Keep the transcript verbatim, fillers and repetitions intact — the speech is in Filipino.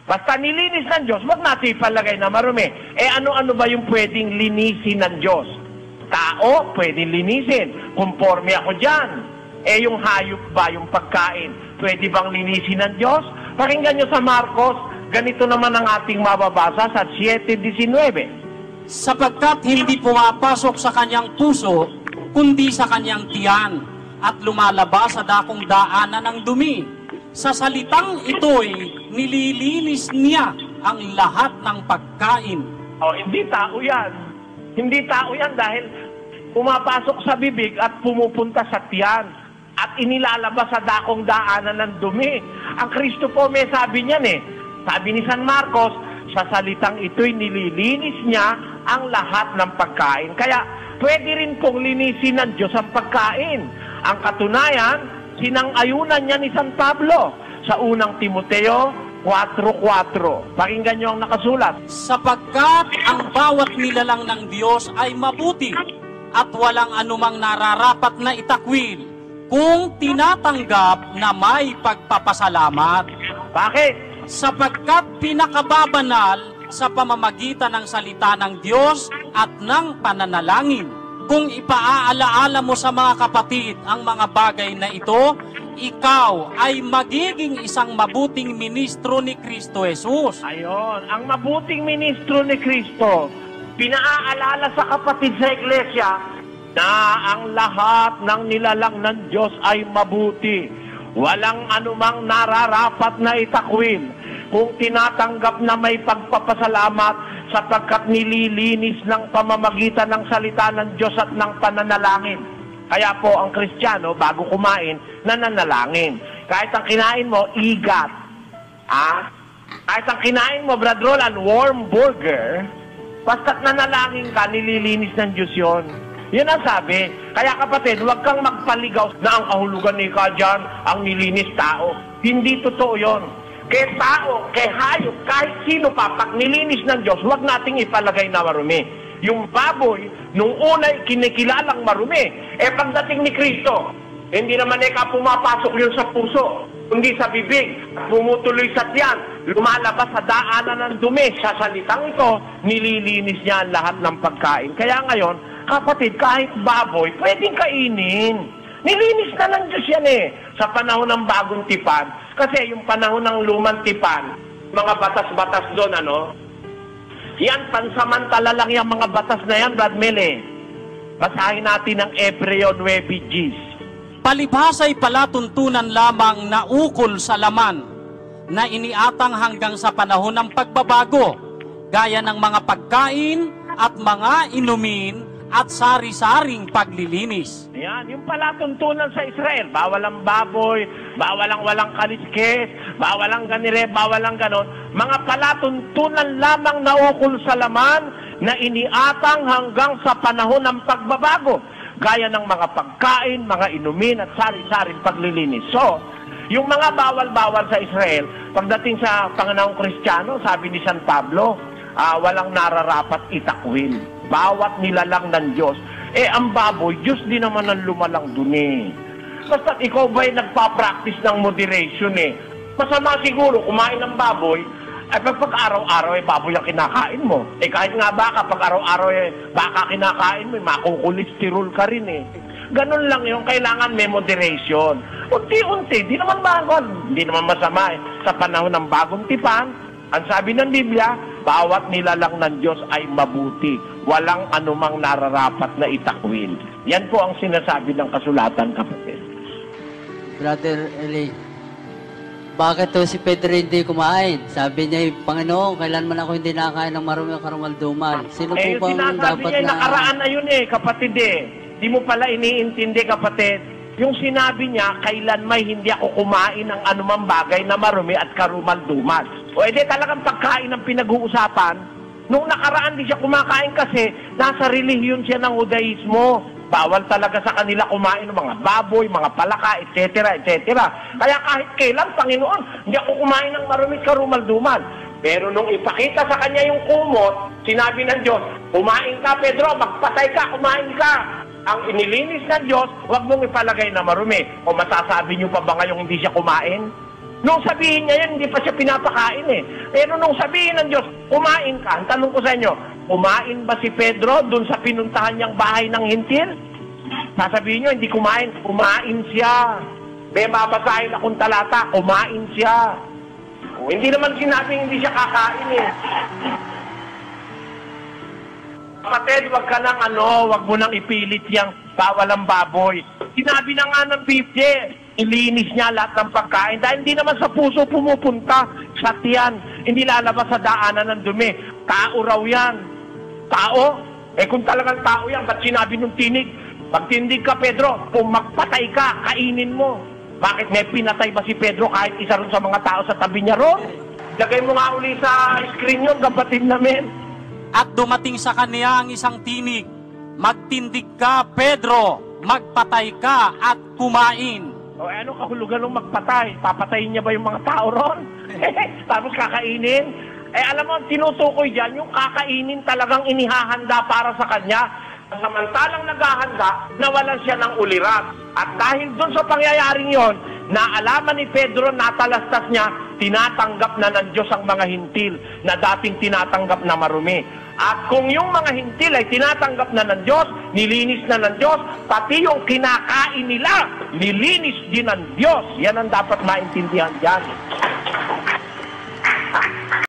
Basta nilinis ng Diyos, wag natin ipalagay na marumi. Eh ano-ano ba yung pwedeng linisin ng Diyos? Tao, pwedeng linisin. Conforme ako dyan. Eh yung hayop ba, yung pagkain, pwede bang linisin ng Diyos? Pakinggan nyo sa Marcos, ganito naman ang ating mababasa sa seven nineteen. Sapagkat hindi pumapasok sa kanyang puso, kundi sa kanyang tiyan, at lumalabas sa dakong daanan ng dumi. Sa salitang ito'y nililinis niya ang lahat ng pagkain. Oh, hindi tao yan. Hindi tao yan dahil pumapasok sa bibig at pumupunta sa tiyan at inilalabas sa dakong daanan ng dumi. Ang Kristo po may sabi niyan eh. Sabi ni San Marcos, sa salitang ito'y nililinis niya ang lahat ng pagkain. Kaya pwede rin pong linisin ng Diyos ang pagkain. Ang katunayan, sinang-ayunan niya ni San Pablo sa unang Timoteo four four. Pakinggan niyo ang nakasulat. Sapagkat ang bawat nilalang ng Diyos ay mabuti at walang anumang nararapat na itakwil kung tinatanggap na may pagpapasalamat. Bakit? Sapagkat pinakababanal sa pamamagitan ng salita ng Diyos at ng pananalangin. Kung ipaaalaala mo sa mga kapatid ang mga bagay na ito, ikaw ay magiging isang mabuting ministro ni Kristo Jesus. Ayon, ang mabuting ministro ni Kristo, pinaaalala sa kapatid sa iglesia na ang lahat ng nilalang ng Diyos ay mabuti. Walang anumang nararapat na itakwil kung tinatanggap na may pagpapasalamat sapagkat nililinis ng pamamagitan ng salita ng Diyos at ng pananalangin. Kaya po ang Kristiyano, bago kumain, nananalangin. Kahit ang kinain mo, igat. Ah? Kahit ang kinain mo, Brad Roland, warm burger, basta't nanalangin ka, nililinis ng Diyos yun. Yun ang sabi. Kaya kapatid, huwag kang magpaligaw na ang kahulugan ni ka dyan, ang nilinis tao. Hindi totoo yun. Kay tao, kay hayop, kahit sino pa, pag nilinis ng Diyos, huwag nating ipalagay na marumi. Yung baboy, nung una'y kinikilalang marumi, eh pagdating ni Kristo, hindi naman eka pumapasok yun sa puso, kundi sa bibig, pumutuloy sa tiyan, lumalabas sa daanan ng dumi. Sa salitang ito, nililinis niya ang lahat ng pagkain. Kaya ngayon, kapatid, kahit baboy, pwedeng kainin. Nilinis na ng Diyos yan eh, sa panahon ng bagong tipan. Kasi yung panahon ng lumang tipan, mga batas-batas doon, ano, yan, pansamantala lang yung mga batas na yan, Brad Mele. Basahin natin ang Hebreo nine Gs. Palibhasa'y palatuntunan lamang na ukol sa laman, na iniatang hanggang sa panahon ng pagbabago, gaya ng mga pagkain at mga inumin, at sari-saring paglilinis. Ayan, yung palatuntunan sa Israel, bawal ang baboy, bawal ang walang kaliskes, bawal ang ganire, bawal ang ganon. Mga palatuntunan lamang na ukol sa laman na iniatang hanggang sa panahon ng pagbabago, gaya ng mga pagkain, mga inumin at sari-saring paglilinis. So, yung mga bawal-bawal sa Israel, pagdating sa panganahong Kristiyano, sabi ni San Pablo, uh, walang nararapat itakwil. Bawat nilalang ng Diyos. Eh, ang baboy, Diyos din naman ang lumalang dun eh. Basta ikaw ba'y nagpa-practice ng moderation eh. Masama siguro, kumain ng baboy, ay pag araw-araw eh, baboy ang kinakain mo. Eh, kahit nga baka, pag araw-araw eh, baka kinakain mo, eh, makukulisterol ka rin eh. Ganun lang yung kailangan may moderation. Unti-unti, di naman bago, di naman masama eh. Sa panahon ng bagong tipan, ang sabi ng Biblia, bawat nilalang ng Diyos ay mabuti. Walang anumang nararapat na itakwil. Yan po ang sinasabi ng kasulatan, kapatid. Brother Eli, bakit to si Pedro hindi kumain? Sabi niya, Panginoon, kailan man ako hindi nakain ng marumi o karumal-dumal? Sino eh, po bang dapat niya, na... nakaraan na yun eh, kapatid eh. Di mo pala iniintindi, kapatid. Yung sinabi niya, kailan may hindi ako kumain ng anumang bagay na marumi at karumal-dumal. O edi talagang pagkain ang pinag-uusapan. Nung nakaraan di siya kumakain kasi nasa relihiyon siya ng Judaismo. Bawal talaga sa kanila kumain ng mga baboy, mga palaka, et cetera, et cetera. Kaya kahit kailan, Panginoon, hindi ako kumain ng marumit karumal-dumal. Pero nung ipakita sa kanya yung kumot, sinabi ng Diyos, kumain ka, Pedro, magpatay ka, kumain ka. Ang inilinis ng Diyos, huwag mong ipalagay na marumi. O masasabi niyo pa ba ngayong hindi siya kumain? Nung sabihin niya yan, hindi pa siya pinapakain eh. Pero nung sabihin ng Diyos, kumain ka, ang tanong ko sa inyo, kumain ba si Pedro dun sa pinuntahan niyang bahay ng hintil? Sasabihin niyo, hindi kumain. Kumain siya. May babasahin akong talata, kumain siya. O, hindi naman sinabing hindi siya kakain eh. Kapatid, wag ka nang ano, wag mo nang ipilit yang bawal ang baboy. Sinabi na nga ng Biblia, ilinis niya lahat ng pagkain dahil hindi naman sa puso pumupunta, sa tiyan. Hindi lalabas sa daanan ng dumi. Tao raw yan. Tao? Eh kung talagang tao yan, ba't sinabi nung tinig? Pag tindig ka, Pedro, kung magpatay ka, kainin mo. Bakit may pinatay ba si Pedro kahit isa rin sa mga tao sa tabi niya ron? Lagay mo nga uli sa screen yun, kapatid namin. At dumating sa kanya ang isang tinig, magtindig ka, Pedro, magpatay ka at kumain. O eh, ano kahulugan ng magpatay? Papatayin niya ba yung mga tao ron? Tapos kakainin? Eh alam mo, tinutukoy dyan, yung kakainin talagang inihahanda para sa kanya. Samantalang naghahanda, nawalan siya ng ulirat. At dahil dun sa pangyayaring yon, naalaman ni Pedro, natalastas niya, tinatanggap na ng Diyos ang mga hintil na dating tinatanggap na marumi. At kung yung mga hintil ay tinatanggap na ng Diyos, nilinis na ng Diyos, pati yung kinakain nila, nilinis din ng Diyos. Yan ang dapat maintindihan dyan.